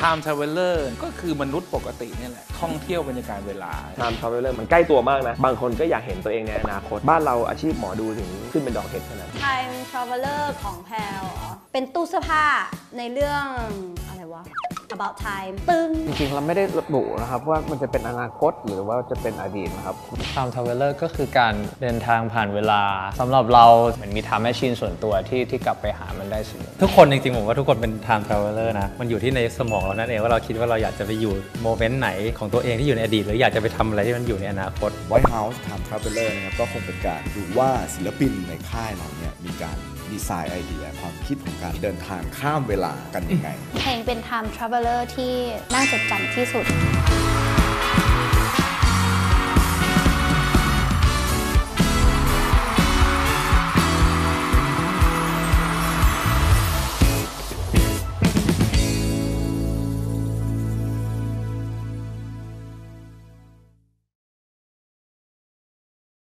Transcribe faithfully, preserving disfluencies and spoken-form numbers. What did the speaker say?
Time Traveler ก็คือมนุษย์ปกตินี่แหละท่องเที่ยวบรรยากาศเวลา Time Traveler มันใกล้ตัวมากนะบางคนก็อยากเห็นตัวเองในอนาคตบ้านเราอาชีพหมอดูถึงขึ้นเป็นดอกเห็ดขนาด Time Traveler ของแพลวเป็นตู้เสื้อผ้าในเรื่องอะไรวะ About Time ตึ้งจริงๆเราไม่ได้ระบุนะครับว่ามันจะเป็นอนาคตหรือว่าจะเป็นอดีตนะครับ Time Traveler ก็คือการเดินทางผ่านเวลาสำหรับเราเหมือนมี Time Machine ส่วนตัวที่ที่กลับไปหามันได้เสมอทุกคนจริงๆผมว่าทุกคนเป็น Time Traveler นะมันอยู่ที่ในสมองเรานั่นเองว่าเราคิดว่าเราอยากจะไปอยู่โมเมนต์ไหนของตัวเองที่อยู่ในอดีตหรืออยากจะไปทำอะไรที่มันอยู่ในอนาคต White House Time Traveler นะครับก็คงเป็นการดูว่าศิลปินในค่ายเราเนี่ยมีการดีไซน์ไอเดียความคิดของการเดินทางข้ามเวลากันยังไงเพลงเป็น Time Traveler ที่น่าจดจำที่สุด